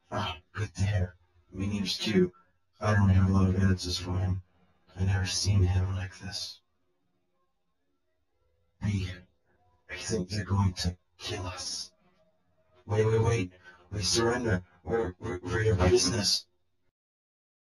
Ah, good to hear. Me news too. I don't have a lot of answers for him. I never seen him like this. I think they're going to kill us. Wait. We surrender. We're your business.